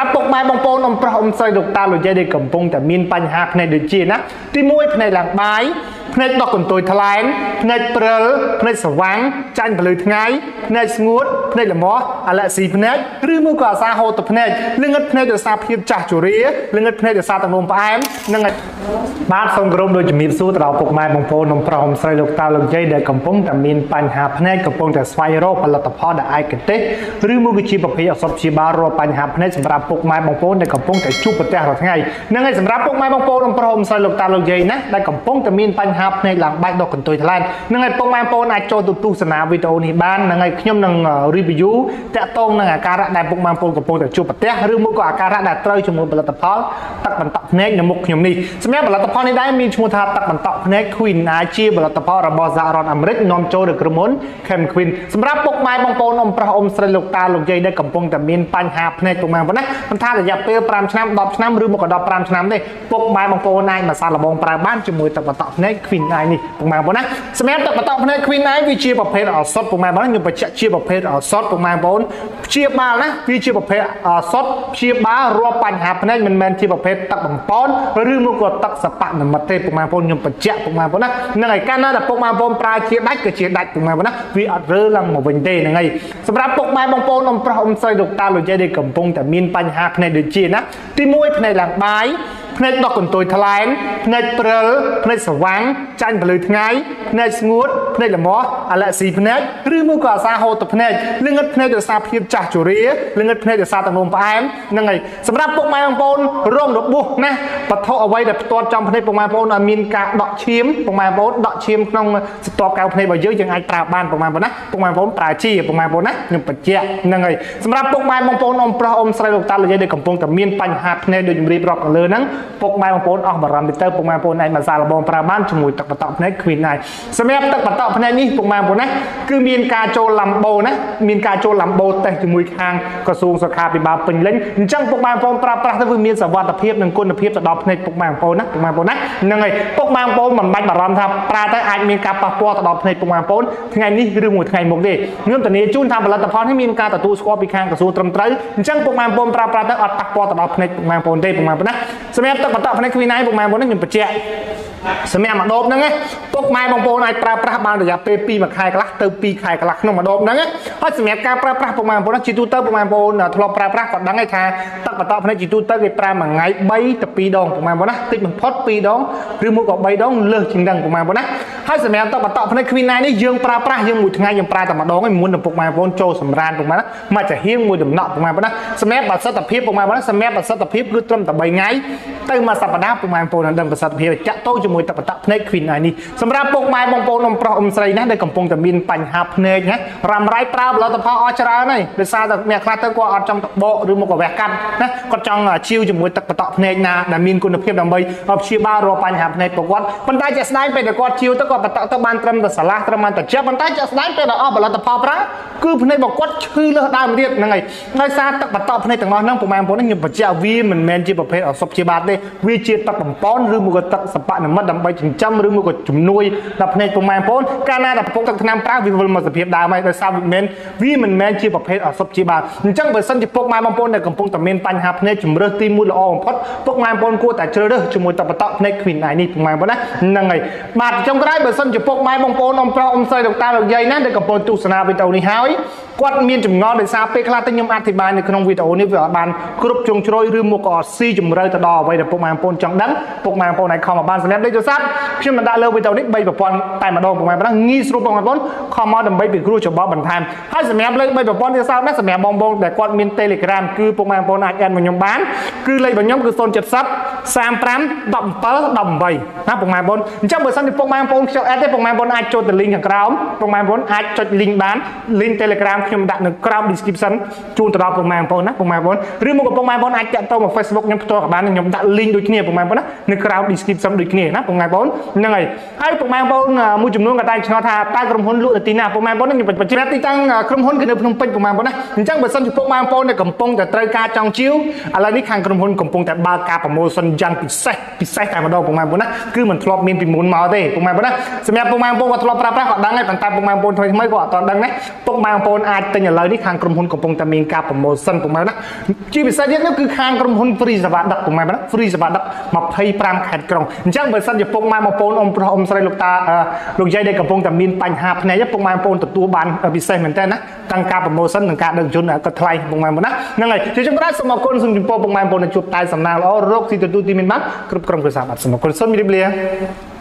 សម្រាប់ពុកម៉ែបងប្អូនអ៊ំប្រុសអ៊ំស្រីលោកតាលោកយាយដែលកំពុងតែមានបញ្ហាផ្នែកដូចជាណាទី1ផ្នែកឡើងបាយផ្នែកដកកន្ទុយថ្លែងផ្នែកព្រិលផ្នែកស្វាំងចាញ់ពលឺថ្ងៃផ្នែកស្ងួតផ្នែកលមាស់អាឡែស៊ីភ្នែកឬមួយក៏អាសាហូតទៅភ្នែកលងឹតភ្នែកដោយសារភាពចាស់ជរាលងឹតភ្នែកដោយសារទឹកនោមផ្អែមនឹងបាទសូមគោរពដោយជំរាបសួរទៅដល់ពុកម៉ែបងប្អូនអ៊ំប្រុសអ៊ំស្រីលោកតាលោកយាយដែលកំពុងតែមានបញ្ហាភ្នែកកំពុងតែស្វែងរកផលិតផលដែលឯកទេសឬមួយក៏ជាប្រភេទឱសថព្យាបាលរាល់បញ្ហាភ្នែកសម្រាប់ពុកម៉ែបងប្អូនដែលកំពុងតែជួបប្រទះរាល់ថ្ងៃហ្នឹងហើយសម្រាប់ពុកម៉ែបងប្អូនអ៊ំប្រុសអ៊ំស្រីលោកតាលោកយាយណាដែលកំពុងតែមានបញ្ហាភ្នែកឡើងបែកដកកន្ទុយថ្លែងហ្នឹងហើយពុកម៉ែបងប្អូនអាចចូលទៅទស្សនាវីដេអូនេះបានហ្នឹងហើយខ្ញុំនឹង review តាក់ទងនឹងអាការៈដែលពុកម៉ែបងប្អូនកំពុងតែជួបប្រទះឬមួយក៏អាការៈដែលត្រូវជាមួយផលិតផលទឹកបន្តក់ភ្នែកនៅមុខខ្ញុំនេះសម្រាប់ផលិតផលនេះដែរមានឈ្មោះថាទឹកបន្តក់ភ្នែក Queen ជាផលិតផលរបស់សហរដ្ឋអាមេរិកនាំចូលដោយក្រុមហ៊ុន Chem Queen សម្រាប់ពុកម៉ែបងប្អូនអ៊ំប្រុសអ៊ំស្រីលោកតាលោកយាយដែលកំពុងតែមានបញ្ហាភ្នែកពុកម៉ែបងប្អូនណាមិនថារយៈពេល5ឆ្នាំ10ឆ្នាំឬមកក៏15ឆ្នាំទេពុកម៉ែបងប្អូនអាចមកសាកល្បងប្រើបានជាមួយទឹកបន្តក់ភ្នែក Queen នេះពុកម៉ែបងប្អូនណាសម្រាប់ទឹកបន្តក់ភ្នែក Queen វាជាប្រភេទឱសថពុកម៉ែបងប្អូនខ្ញុំបញ្ជាក់ជាប្រភេទឱសថពុកម៉ែបងប្អូនព្យាបាលណាវាជាប្រភេទឱសថព្យាបាលរាល់បញ្ហាភ្នែកមិនមែនជាប្រភេទទឹកបំប៉នឬមកក៏ទឹកសបនិមិត្តទេពុកម៉ែបងប្អូនខ្ញុំបញ្ជាក់ពុកម៉ែបងប្អូនណាហ្នឹងហើយកាលណាដែលពុកម៉ែបងប្អូនប្រើជាដាច់ក៏ជាដាច់ពុកម៉ែបងប្អូនណាវាអត់រើឡើងមកវិញទេហ្នឹងហើយសម្រាប់ពុកម៉ែបងប្អូនអ៊ំប្រុសអ៊ំស្រីលោកតាលោកយាយដែលកំពុងតែមានបញ្ហាភ្នែកដូចជាណាទី1ផ្នែកឡើងបាយផ្នែកដកកន្ទុយថ្លែងផ្នែកព្រិលផ្នែកស្វាំងចាញ់ពលឺថ្ងៃផ្នែកស្ងួតផ្នែកលមាស់អាឡែស៊ីភ្នែកឬមួយក៏អាសាហូតទៅភ្នែកលងឹតភ្នែកដោយសារភាពចាស់ជរាលងឹតភ្នែកដោយសារទឹកនោមផ្អែមហ្នឹងហើយសម្រាប់ពុកម៉ែបងប្អូនរងរបួសណាវត្ថុអ្វីដែលផ្ទាត់ចំភ្នែកពុកម៉ែបងប្អូនឲ្យមានការដកឈាមពុកម៉ែបងប្អូនដកឈាមក្នុងស្ទាប់កៅភ្នែករបស់យើងអាចប្រើបានពុកម៉ែបងប្អូនណាពុកម៉ែបងប្អូនប្រើជាពុកម៉ែបងប្អូនណាខ្ញុំបញ្ជាក់ហ្នឹងហើយសម្រាប់ពុកម៉ែបងប្អូនអ៊ំប្រុសអ៊ំស្រីលោកតាលោកយាយដែលកំពុងតែមានបញ្ហាភ្នែកដូចជំរាបរាប់ខាងលើហ្នឹងពុកម៉ែបងប្អូនអស់បារម្ភទៅពុកម៉ែបងប្អូនអាចមកសាកល្បងប្រើបានជាមួយទឹកបន្តក់ភ្នែក Queen សម្រាប់ទឹកបន្តក់ភ្នែកនេះពុកម៉ែបងប្អូនណាគឺមានការចូលឡាំបូណាមានការចូលឡាំបូតេស្តជាមួយខាងក្រសួងសុខាភិបាលពេញលេញអញ្ចឹងពុកម៉ែបងប្អូនប្រើប្រាស់ទៅវាមានសុវត្ថិភាពនិងគុណភាពទៅដល់ភ្នែកពុកម៉ែបងប្អូនណាពុកម៉ែបងប្អូនណាហ្នឹងហើយពុកម៉ែបងប្អូនមិនបាច់បារម្ភថាប្រើទៅអាចមានការប៉ះពាល់ទៅដល់ភ្នែកពុកម៉ែបងប្អូនថ្ងៃនេះឬមួយថ្ងៃមុខទេខ្ញុំធានាជូនថាផលិតផលនេះមានការទទួលស្គាល់ពីខាងក្រសួងត្រឹមត្រូវអញ្ចឹងពុកម៉ែបងប្អូនប្រើប្រាស់ទៅអត់ប៉ះពាល់ទៅដល់ភ្នែកពុកម៉ែបងប្អូនទេពុកម៉ែបងប្អូនណាសម្រាប់ទឹកបន្តក់ភ្នែក Queen ពុកម៉ែបងប្អូនខ្ញុំបញ្ជាក់សម្រាប់ម្ដបហ្នឹងពុកម៉ែបងប្អូនអាចប្រើប្រាស់បានរយៈពេលពី1ខែកន្លះទៅ2ខែកន្លះក្នុងម្ដបហ្នឹងហើយសម្រាប់ការប្រើប្រាស់ពុកម៉ែបងប្អូនជាទូទៅពុកម៉ែបងប្អូនធ្លាប់ប្រើប្រាស់គាត់ដឹងហើយថាទឹកបន្តក់ភ្នែកជាទូទៅគេប្រើមួយថ្ងៃ3ទៅ2ដងពុកម៉ែបងប្អូនណាតិចបំផុត2ដងឬមួយក៏3ដងលើសជាងហ្នឹងពុកម៉ែបងប្អូនណាហើយសម្រាប់ទឹកបន្តក់ភ្នែក Queen នេះយើងប្រើប្រាស់យើងមួយថ្ងៃយើងប្រើតែម្ដងឯងមុននឹងពុកម៉ែបងប្អូនចូលសម្រានពុកម៉ែណាមកចាហៀងមួយដំណក់ពុកម៉ែបងប្អូនណាសម្រាប់ប្រសិទ្ធភាពពុកម៉ែបងប្អូនណាសម្រាប់ប្រសិទ្ធភាពគឺត្រឹមតែ3ថ្ងៃទៅមួយសប្តាហ៍ពុកម៉ែបងប្អូននឹងដឹងប្រសិទ្ធភាពចាក់តោជាមួយទឹកបន្តក់ភ្នែក Queen នេះសម្រាប់ពុកម៉ែបងប្អូនអ៊ំប្រុសអ៊ំស្រីណាដែលកំពុងតែមានបញ្ហាភ្នែកណារ៉ាំរ៉ៃប្រើផលិតផលអស់ច្រើនហើយដោយសារតែអ្នកខ្លះទៅគាត់អត់ចង់តបកឬមកក៏វះកាត់ណាគាត់ចង់ជាវជាមួយទឹកបន្តក់ភ្នែកណាដែលមានគុណភាពដើម្បីព្យាបាលរាល់បញ្ហាភ្នែករបស់គាត់ប៉ុន្តែជាក់ស្ដែងពេលដែលគាត់ជាវទៅគាត់បន្តក់ទៅបានត្រឹមតែឆ្លាស់ត្រឹមតែតិចប៉ុន្តែជាក់ស្ដែងពេលដែលអស់ផលិតផលប្រើគឺភ្នែករបស់គាត់ឈឺលើសដើមទៀតហ្នឹងហើយដោយសារទឹកបន្តក់ភ្នែកទាំងអស់ហ្នឹងពុកម៉ែបងប្អូនខ្ញុំបញ្ជាក់វាមិនមែនជាប្រភេទឱសថព្យាបាលទេវាជាទឹកបំប៉នឬមកក៏ទឹកសបនិមិត្តដើម្បីចិញ្ចឹមឬមកក៏ជំនួយដល់ភ្នែកពុកម៉ែបងប្អូនកាលណាដែលពុកទឹកថ្នាំប្រើវាវិលមកសភាពដើមហើយដោយសារវាមិនមែនជាប្រភេទឱសថព្យាបាលអញ្ចឹងបើសិនជាពុកម៉ែបងប្អូនដែលកំពុងតែមានបញ្ហាភ្នែកជំរើសទី1ល្អបំផុតពុកម៉ែបងប្អូនគួរតែជ្រើសរើសជាមួយទឹកបន្តក់ភ្នែក Queen នេះពុកម៉ែបងប្អូនណាហ្នឹងហើយបាទចុងក្រោយបើសិនជាពុកម៉ែបងប្អូនអ៊ំប្រុសអ៊ំស្រីលោកតាលោកយាយណាដែលកំពុងទស្សនាវីដេអូនេះហើយគាត់មានចម្ងល់ដោយសារពេលខ្លះទៅខ្ញុំអធិប្បាយនៅក្នុងវីដេអូនេះវាអត់បានគ្រប់ជ្រុងជ្រោយឬមកក៏អត់ស៊ីជម្រៅទៅដល់អ្វីដែលពុកម៉ែបងប្អូនចង់ដឹងពុកម៉ែបងប្អូនអាចខមមកបានសម្រាប់លេខទូរស័ព្ទខ្ញុំបានដាក់លើវីដេអូនេះ3ប្រព័ន្ធតែម្ដងពុកម៉ែបងប្អូនងាយស្រួលពុកម៉ែបងប្អូនខមមកដើម្បីពិគ្រោះច្បល់បន្ថែមហើយសម្រាប់លេខ3ប្រព័ន្ធទូរស័ព្ទណាសម្រាប់បងប្អូនដែលគាត់មាន Telegram គឺពុកម៉ែបងប្អូនអាចអេដមកខ្ញុំបានគឺលេខរបស់ខ្ញុំគឺ070 35 17 18ណាពុកម៉ែបងប្អូនអញ្ចឹងបើសិនជាពុកម៉ែបងប្អូនខ្ជិលអេដទេពុកម៉ែបងប្អូនអាចចូលទៅ link ខាងក្រោមពុកម៉ែបងប្អូនអាចចុច link បាន link Telegram ខ្ញុំដាក់នៅក្រោម description ជូនទៅដល់ពុកម៉ែបងប្អូនណាពុកម៉ែបងប្អូនឬមកពុកម៉ែបងប្អូនអាចតាក់ទងមក Facebook ខ្ញុំផ្ទាល់ក៏បានខ្ញុំដាក់ link ដូចគ្នាពុកម៉ែបងប្អូនណានៅក្រោម description ដូចគ្នាណាពុកម៉ែបងប្អូនហ្នឹងហើយពុកម៉ែបងប្អូនមួយចំនួនក៏តែឆ្ងល់ថាតើក្រុមហ៊ុនលក់នៅទីណាពុកម៉ែបងប្អូនខ្ញុំបញ្ជាក់ទីតាំងក្រុមហ៊ុនគឺនៅភ្នំពេញពុកម៉ែបងប្អូនណាអញ្ចឹងបើសិនជាពុកម៉ែបងប្អូនដែលកំពុងតែត្រូវការចង់ជាវឥឡូវនេះខាងក្រុមហ៊ុនកំពុងតែបើកការប្រម៉ូសិនយ៉ាងពិសេសតែម្ដងពុកម៉ែបងប្អូនណាគឺមិនធ្លាប់មានពីមុនមកទេពុកម៉ែបងប្អូនណាសម្រាប់ពុកម៉ែបងប្អូនក៏ធ្លាប់ប្រើប្រាស់ក៏ដឹងដែរប៉ុន្តែពុកម៉ែបងប្អូនថ្មីៗក៏អត់ទាន់ដឹងដែរពុកម៉ែបងប្អូនអាចទិញឥឡូវនេះខាងក្រុមហ៊ុនកំពុងតែមានការប្រម៉ូសិនពុកម៉ែណាជាពិសេសទៀតនោះគឺខាងក្រុមហ៊ុន Free សេវាដឹកពុកម៉ែបងប្អូន Free សេវាដឹក25ខេត្តក្រុងអញ្ចឹងបើសិនជាពុកម៉ែបងប្អូនអ៊ំប្រុសអ៊ំស្រីលោកតាលោកយាយដែលកំពុងតែមានបញ្ហាភ្នែកពុកម៉ែបងប្អូនទទួលបានពិសេសមែនតើណាទាំងការប្រម៉ូសិននិងការដឹកជញ្ជូនក៏ថ្លៃពុកម៉ែបងប្អូនណាហ្នឹងហើយជាចុងក្រោយសូមអរគុណសូមជម្រាបពុកម៉ែបងប្អូនជួបតែសំណាងល្អរកស៊ីទទួលទីមានបានគ្រប់ក្រុមគ្រួសារបាទសូមអរគុណសូមជម្រាបលា